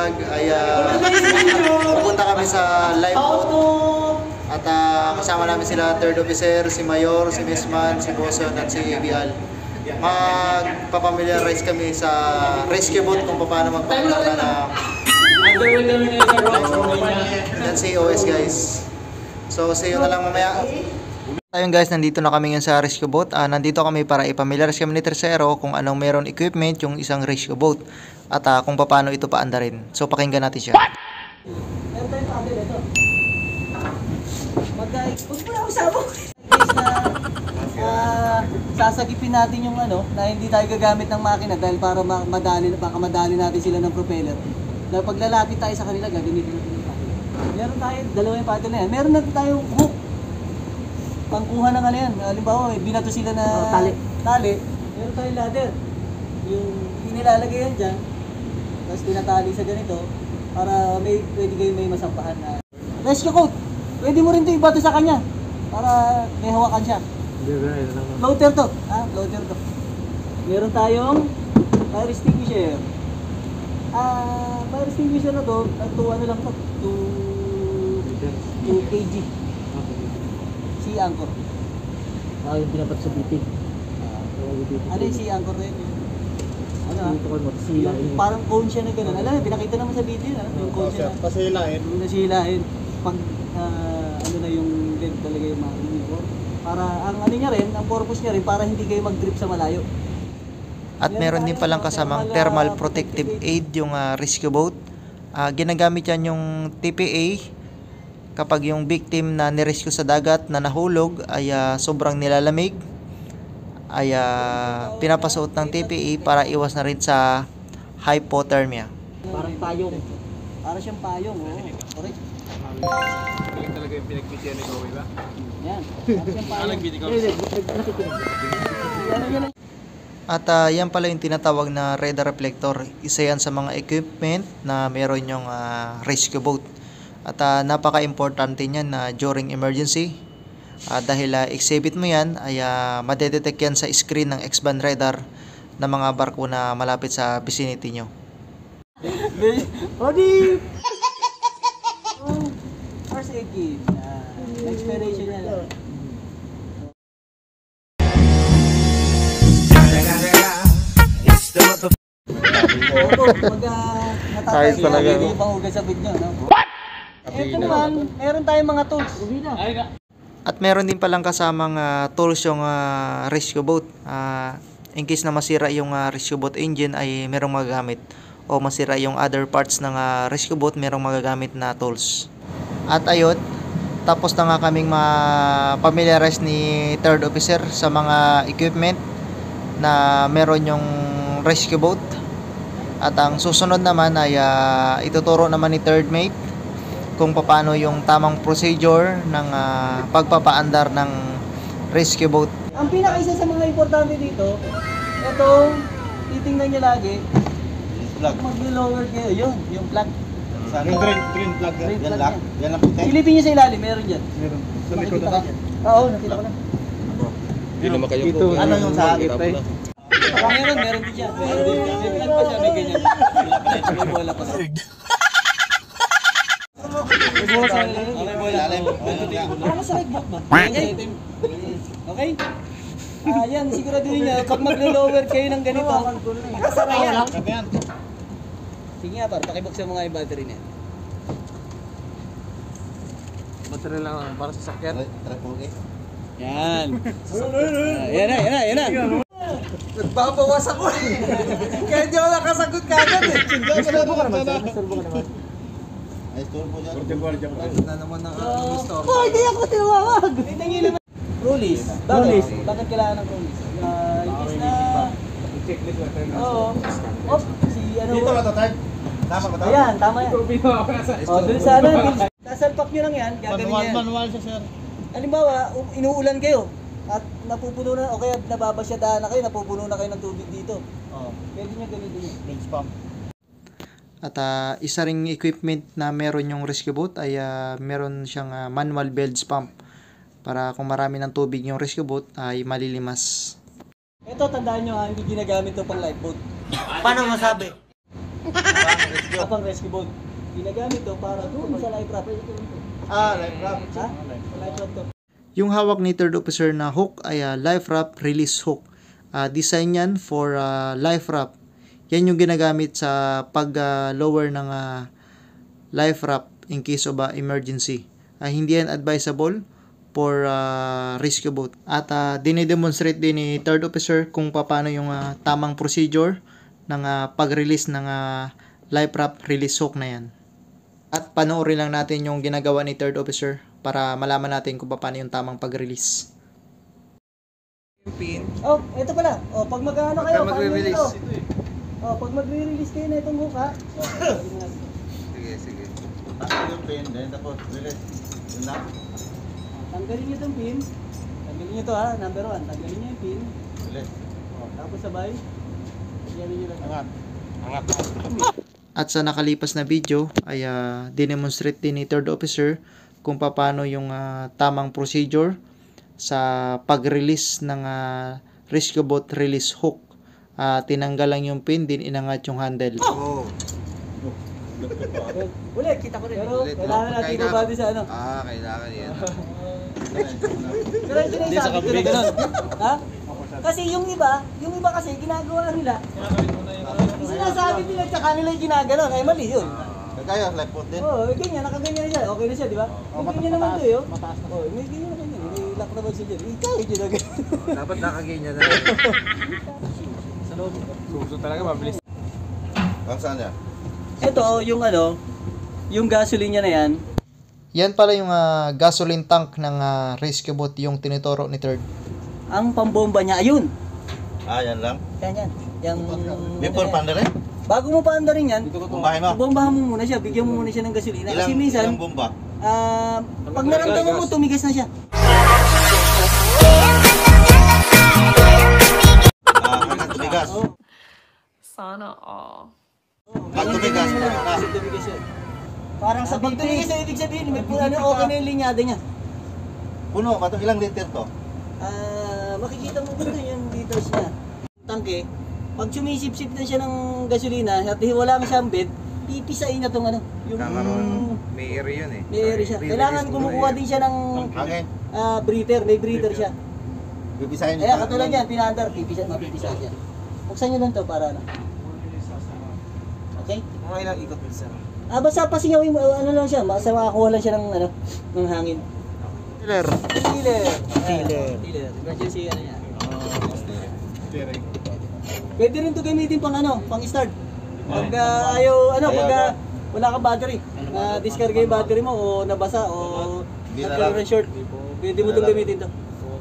vlog ay pupunta kami sa live boat. At kasama namin sila third officer, si Mayor, si Misman, si Boson at si Bial. Magpapamiliarize kami sa rescue boat kung paano magpapalala na yan si OS guys. So see you na lang mamaya. Ayun guys, nandito na kami ngayon sa rescue boat. Nandito kami para ipamiliarize kami ni Tercero kung anong meron equipment yung isang rescue boat at kung paano ito paandarin. So pakinggan natin siya. Meron tayong paandar ito. Huwag mo na usabog. Sasagipin natin yung na hindi tayo gagamit ng makina dahil para baka madali natin sila ng propeller. Dahil pag lalapit tayo sa kanila, gagamitin natin yung makina. Meron tayo, dalawa yung paddle na yan. Meron na tayong hook. Pangkuha ng yan. Halimbawa, binato sila na tali. Meron tayong ladder. Yung inilalagay yan dyan, tapos tinatali sa ganito para pwede kayo may masampahan na rescue coat. Pwede mo rin ito ibato sa kanya para may hawakan siya. Floater to. Floater to. Meron tayong fire extinguisher. Fire extinguisher na to, ano lang to, 2 kg. Sea anchor. Yung pinapat sa biting. Ano yung sea anchor na yun? Parang cone siya na gano'n. Alam mo, pinakita naman sa video yung cone siya na. Pasilain. Nasilain. Pag na yung length talaga yung mga uniform. Para ang niya rin, ang purpose niya rin, para hindi kayo mag-drip sa malayo. At meron din palang kasamang thermal protective aid yung rescue boat. Ginagamit yan yung TPA kapag yung victim na nirescue sa dagat na nahulog ay sobrang nilalamig, ay pinapasuot ng TPA para iwas na rin sa hypothermia. Parang payong. Para siyang payong. Correct. Galing talaga yung pinagpitian ni Kobe ba? Yan. Para siyang payong. At yan pala yung tinatawag na radar reflector. Isa yan sa mga equipment na meron yung rescue boat. At napaka-importante niyan during emergency. Dahil exhibit mo yan ay madedetect yan sa screen ng X-band radar ng mga barko na malapit sa vicinity nyo. Odi! First aid kit. Expiration yan. Ayos talaga. Hindi pang hugas sa bid nyo, no? Ito naman, meron tayong mga tools. At meron din palang kasamang tools yung rescue boat. In case na masira yung rescue boat engine ay merong magagamit. O masira yung other parts ng rescue boat, merong magagamit na tools. At ayun, tapos na nga kaming ma-familiarize ni third officer sa mga equipment na meron yung rescue boat. At ang susunod naman ay ituturo naman ni third mate kung paano yung tamang procedure ng pagpapaandar ng rescue boat. Ang pinaka-isa sa mga importante dito, itong titingnan nyo lagi, mag-lower kayo, yung plug. Yung green plug, yan lang? Yan lang puti? Silipin nyo sa ilalim, meron dyan. Meron. Sa likod na? Oo, nakita ko na. Hindi naman kayo po. Ano yung sa gitna? Meron din dyan. May plug pa siya, may ganyan. May bola pa siya. May bola sa ilalim? May bola. Parang sa nag-block ba? Okay? Yan, siguraduhin nyo, pag mag-lower kayo ng ganito, kasara yan. Sige nga par, pakibuksan mo nga yung battery niya. Battery lang para sa sakyan. Yan. Yan na. Nagbabawas ako eh. Kaya di ako nakasagot kagad eh. Nasturbo ka naman. Ay, turbo dyan. Na naman ng gusto. Oh, hindi ako tinawag. Release. Bakit kailangan ng release? In case na... Oo. Si ano... Dito ba ito, Tag? Tama ba ito? Ayan, tama yan. Dun sa ano, nasalpak nyo lang yan, gagawin yan. Manual siya, sir. Halimbawa, inuulan kayo at napupuno na, o kaya nababasyadahan na kayo, napupuno na kayo ng tubig dito. Pwede nyo gamitin yun. Rinse pump. At isa ring equipment na meron yung rescue boat ay meron siyang manual bilge pump. Para kung marami ng tubig yung rescue boat ay malilimas. Ito, tandaan nyo hindi ginagamit ito pang lifeboat. Paano masabi? Kapang rescue boat. Ginagamit to para doon sa life raft. Life raft. Ha? Sa life raft to. Yung hawak ni third officer na hook ay life raft release hook. Design yan for life raft. Yan yung ginagamit sa pag-lower ng life raft in case of emergency. Hindi yan advisable for rescue boat. At dinidemonstrate din ni third officer kung paano yung tamang procedure ng pag-release ng life raft release hook na yan. At panoorin lang natin yung ginagawa ni third officer para malaman natin kung paano yung tamang pag-release. Oh, ito pala. Oh, pag mag-ano kayo, Pag magre-release. Oh, pag magre-release kayo na itong hook ha. Sige. Yung pin, then tapos release. Yun na. Tanggalin niyo itong pin. Tanggalin niyo to ha, number 1. Tanggalin niyo yung pin. Release. Oh, tapos sabay. Yan niyo lang. Angat. At sa nakalipas na video ay dinemonstrate din ni third officer kung paano yung tamang procedure sa pag-release ng rescue boat release hook. Tinanggal lang yung pin, din inangat yung handle. Ulit, kita ko rin. Pero Ulit, kailangan natin kailangan. ibabadi sa ano. Kailangan yan. Pero hindi na isabi ko na gano'n. Ha? Kasi yung iba kasi ginagawa nila. Sinasabi nila tsaka nila yung ginaganon. Ay mali yun. Kaya life boat din. Oo, ganyan, nakaganyan na siya. Okay na siya, di ba? May ganyan naman to yun. Mataas na. Oo, may ganyan na ganyan. May lock naman siya dyan. Ikaw, yun na ganyan. Dapat nakaganyan na. Sa loob. Gusto talaga mabilis. Saan yan? Ito, yung ano, yung gasoline niya na yan. Yan pala yung gasoline tank ng rescue boat yung tinuturo ni third. Ang pambomba niya, ayun. Yan lang. Yan. Yung, Before panda rin? bago mo pa rin yan, Bumbahin mo. bombahan mo muna siya, bigyan mo muna siya ng gasolina. Kasi minsan, Ilang bomba? pag naramdaman mo, tumigas na siya. Hanggang tumigas. Oo. Sana all. Pag tumigas, Kasi tumigas siya. Parang sa pag tumigas na ibig sabihin, may ano, okay na yung linyada niya. puno. Ilang liter to? Makikita mo dito yung liters niya. Tangke, pag sumisip-sip na siya ng gasolina at wala kang siyang bed, pipisain na tong ano, yung May air yun eh. may air siya. Kailangan kumukuha din siya ng Hangin. breather, may breather siya. Bibisahin Eh, katulad yan, pinandar, mapipisa siya. Buksan nyo lang to para ano. Okay? Mga ilang ikot minsan. Basta pasingawin mo, ano lang siya, basta makakuha lang siya ng ano, ng hangin. Tiller. Tiller. Emergency ano yan. Pwede rin to gamitin pang ano, pang start. Pag pag wala kang battery, discard yung battery mo o nabasa o nagkaroon ng short, pwede mo itong gamitin to.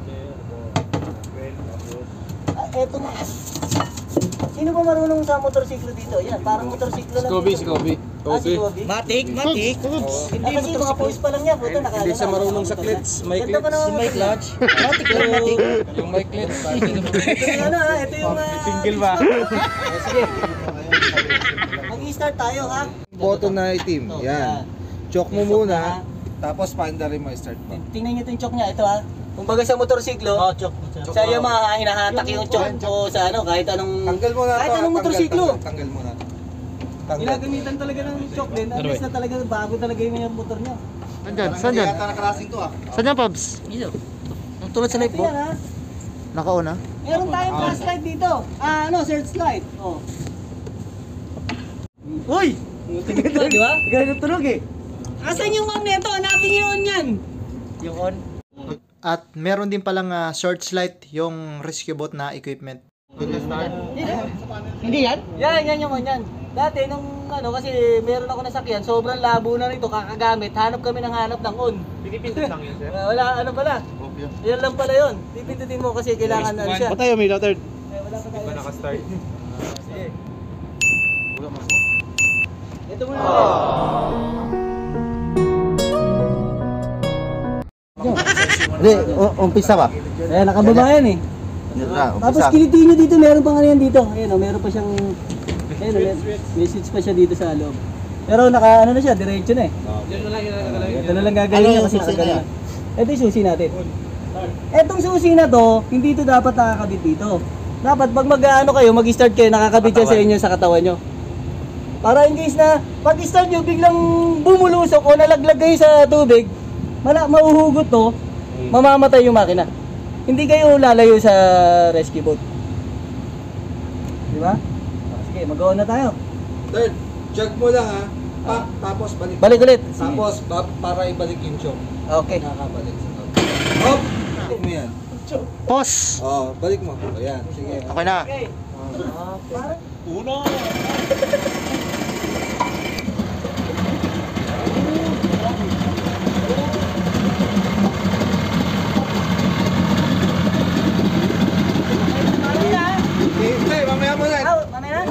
Eto na. Sino ba marunong sa motorsiklo dito? Yan, parang motorsiklo lang. Si Kobe. Si Kobe. Matik. Kasi mga post pa lang yan, puto nakala. Hindi siya marunong sa clutch. May Ganda pa naman May clutch. Matik lang matik. Yung may clutch. Ito yung ano ha, ito yung... Single ba? Sige. Mag-i-start tayo ha. Button na itim. Yan. Choke mo muna. Tapos paandarin mo start mo. Tingnan nyo ito yung choke niya, ito ha. Kumbaga sa motorsiklo, sa Yamaha, hinahatak yung choke o sa ano, kahit anong... Tanggal mo na Kahit anong motorsiklo. Tanggal mo na. Ginagamitan talaga ng choke din, unless na talaga bago talaga yung motor niya. Saan dyan? Yata nakarasing to Saan dyan, Pabs? Dito. Tulad sa light Oh. boat. ha. Nakauna? Meron tayong flashlight dito. Searchlight. Oh. Uy! Di ba? Ganun tunog eh. Asan yung magneto? Hanapin niyo yun yan. Yung on? At meron din palang searchlight yung rescue boat na equipment. Hindi yan? Yan yung on yan. Dati nung kasi meron ako nasakyan, sobrang labo na rito, kakagamit. Hanap kami ng hanap ng on. Pinipindot lang yun, sir. Wala, ano pala? Yan lang pala yun. Pipindutin mo kasi kailangan ano siya. Tayo, may third. Wala pa tayo. Naka-start. Sige. Ito muna. Hindi, umpisa ba? Eh, nakababa yan eh. Tapos kilitin nyo dito, meron pang ano yan dito. Ayun o, meron pa siyang... Ayun o, may switch pa siya dito sa loob. Pero ano na siya, diretso na eh. Ito na lang gagawin niya kasi nakagano. Ito yung susi natin. Etong susi na to, hindi ito dapat nakakabit dito. Dapat pag mag-ano kayo, mag-start kayo, nakakabit siya sa inyo sa katawan nyo. Para in case na pag-start nyo, biglang bumulusok o nalaglag kayo sa tubig, mahuhugot to, mamamatay yung makina. Hindi kayo lalayo sa rescue boat. Di ba? Sige, mag-on na tayo. Third, jog mo lang ha. Pa, tapos balik. Balik ulit. Tapos para ibalik yung choke. Okay. Nakakabalik sa top. Hop! Balik mo yan. Pause. Oh, balik mo. Ayan, sige. Okay na. Hindi, mamaya mo na. Mamaya na.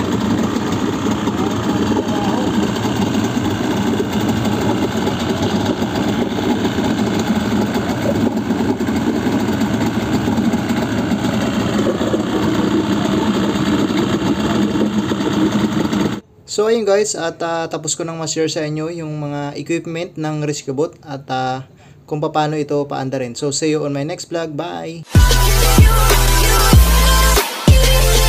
So ayun guys, at tapos ko nang ma-share sa inyo yung mga equipment ng rescue boat at kung paano ito paandarin. So see you on my next vlog. Bye!